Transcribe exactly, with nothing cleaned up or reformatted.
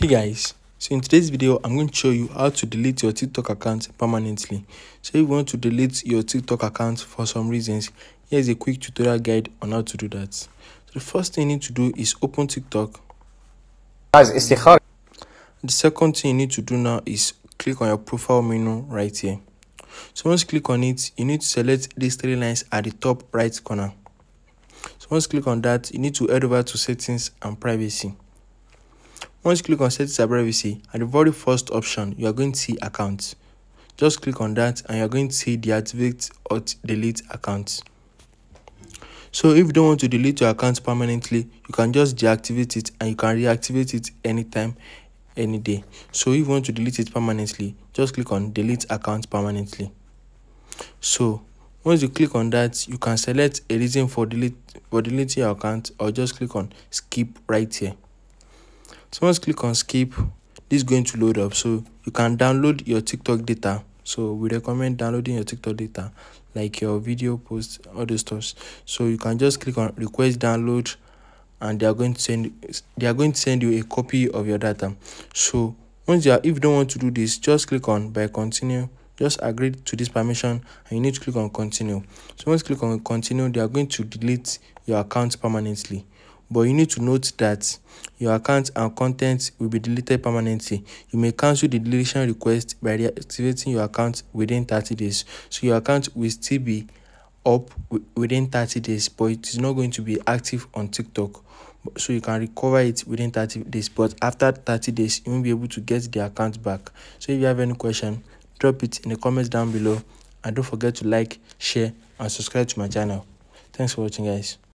Hey guys, so in today's video I'm going to show you how to delete your TikTok account permanently. So if you want to delete your TikTok account for some reasons, here's a quick tutorial guide on how to do that. So the first thing you need to do is open TikTok. The second thing you need to do now is click on your profile menu right here. So once you click on it, you need to select these three lines at the top right corner. So once you click on that, you need to head over to settings and privacy. Once you click on settings and privacy, at the very first option, you are going to see accounts. Just click on that and you are going to see deactivate or delete accounts. So if you don't want to delete your account permanently, you can just deactivate it and you can reactivate it anytime, any day. So if you want to delete it permanently, just click on delete account permanently. So once you click on that, you can select a reason for delete for deleting your account or just click on skip right here. So once you click on skip, this is going to load up. So you can download your TikTok data. So we recommend downloading your TikTok data, like your video posts, all those stuff. So you can just click on request download, and they are going to send they are going to send you a copy of your data. So once you are, if you don't want to do this, just click on by continue. Just agree to this permission and you need to click on continue. So once you click on continue, they are going to delete your account permanently. But you need to note that your account and content will be deleted permanently. You may cancel the deletion request by reactivating your account within thirty days. So your account will still be up within thirty days, but it is not going to be active on TikTok. So you can recover it within thirty days, but after thirty days, you won't be able to get the account back. So if you have any question, drop it in the comments down below. And don't forget to like, share, and subscribe to my channel. Thanks for watching, guys.